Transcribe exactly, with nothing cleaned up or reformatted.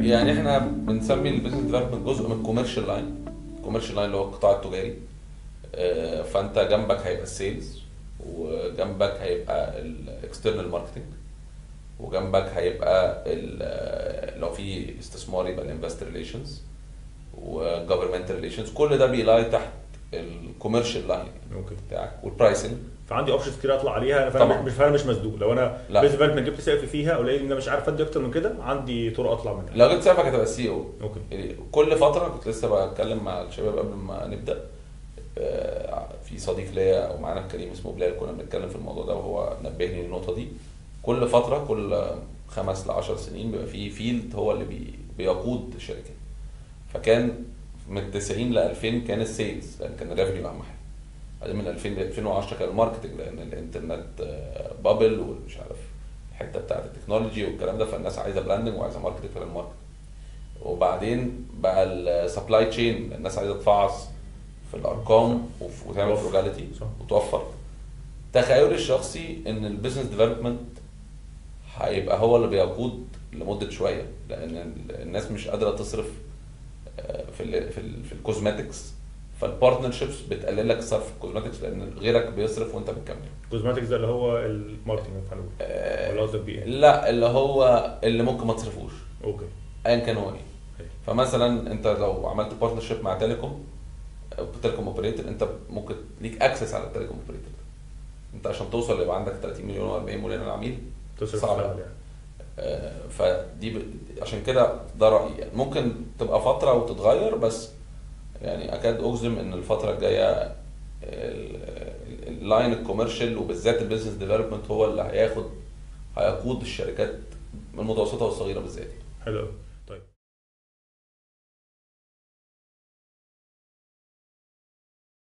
يعني احنا بنسمي البيزنس ديفلوبمنت جزء من الكوميرشال لاين. الكوميرشال لاين اللي هو القطاع التجاري. آه، فانت جنبك هيبقى السيلز، وجنبك هيبقى الاكسترنال ماركتنج، وجنبك هيبقى ال- لو في استثمار يبقى الانفستر ريليشنز وجفرمنتال ريليشنز. كل ده بيلاقي تحت الكوميرشال لاين اوكي. بتاعك والبرايسنج. فعندي اوبشنز كتير اطلع عليها، انا طبعاً. فاهم مش فاهم مش مسدود. لو انا لا. بيزنس ديفلوبمنت جبت سقف فيها او لقيت ان انا مش عارف ادي اكتر من كده، عندي طرق اطلع منها. لو جيت سقفك هتبقى السي او. اوكي. يعني كل فتره كنت لسه بتكلم مع الشباب قبل ما نبدا، آه، في صديق ليا او معانا في كريم اسمه بلال، كنا بنتكلم في الموضوع ده وهو نبهني للنقطه دي. كل فتره كل خمس لعشر سنين بيبقى في فيلد هو اللي بي بيقود الشركه. فكان من تسعين ل ألفين كان السيلز، لان كان الريفنيو اهم حاجه. بعدين من ألفين ل ألفين وعشرة كان الماركتنج، لان الانترنت آه، بابل ومش عارف الحته بتاعت التكنولوجي والكلام ده، فالناس عايزه براندنج وعايزه ماركتنج في الماركت. وبعدين بقى السبلاي تشين، الناس عايزه تفعص في الارقام وف- وتعمل توفر. فروجاليتي صح. وتوفر. تخيلي الشخصي ان البيزنس ديفلوبمنت هيبقى هو اللي بيقود لمده شويه، لان ال- الناس مش قادره تصرف آه، في ال في ال في الكوزماتكس. فالبارتنرشيبس بتقلل لك صرف الكوزماتكس لان غيرك بيصرف وانت بتكمل. كوزماتكس ده اللي هو الماركتنج بتاع الويب. آه، ولا قصدك بيه ايه؟ لا، اللي هو اللي ممكن ما تصرفوش اوكي. ايا كان هو ايه. أيوة. فمثلا انت لو عملت بارتنرشيب مع تيليكوم او تيليكوم اوبريتور، انت ممكن ليك اكسس على التيليكوم اوبريتور. انت عشان توصل يبقى عندك ثلاثين مليون و أربعين مليون عميل تصرف صعب فعلا أوي. يعني. آه، فدي ب... عشان كده ده رايي. يعني ممكن تبقى فتره وتتغير، بس يعني اكاد اجزم ان الفتره الجايه اللاين الكوميرشال وبالذات البيزنس ديفلوبمنت هو اللي هياخد هيقود الشركات المتوسطه والصغيره بالذات. حلو قوي.